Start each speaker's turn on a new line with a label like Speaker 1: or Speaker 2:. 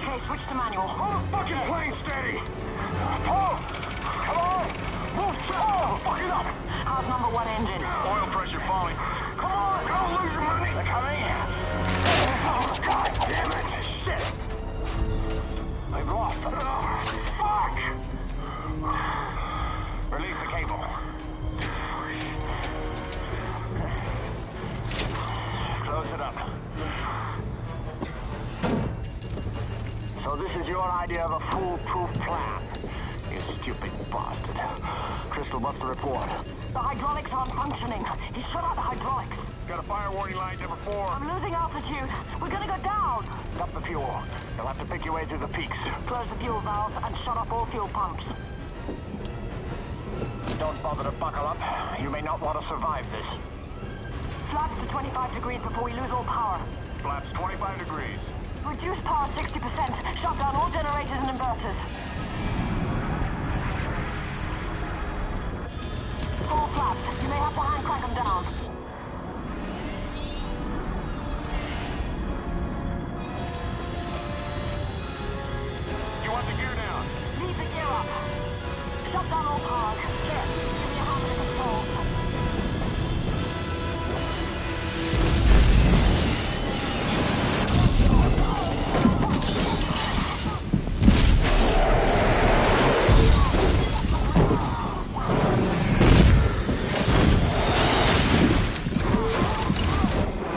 Speaker 1: Okay, switch to manual.
Speaker 2: Hold the fucking plane steady! Pull! Come on! Move! Oh, fuck it up!
Speaker 1: How's number one engine?
Speaker 2: Oil pressure falling. Come on! Don't lose your money! They're coming! Oh, God damn it! Shit! They've lost them. Oh, fuck! Release the cable. Close it up. So this is your idea of a foolproof plan? You stupid bastard. Crystal, what's the report?
Speaker 1: The hydraulics aren't functioning. He shut out the hydraulics.
Speaker 2: Got a fire warning light number 4.
Speaker 1: I'm losing altitude. We're gonna go down.
Speaker 2: Stop the fuel. You'll have to pick your way through the peaks.
Speaker 1: Close the fuel valves and shut off all fuel pumps.
Speaker 2: Don't bother to buckle up. You may not want to survive this.
Speaker 1: Flaps to 25 degrees before we lose all power.
Speaker 2: Flaps 25 degrees.
Speaker 1: Reduce power 60%. Shut down all generators and inverters. Full flaps. You may have to hand crank them down.
Speaker 2: You want the gear down?
Speaker 1: Leave the gear up. Shut down all power.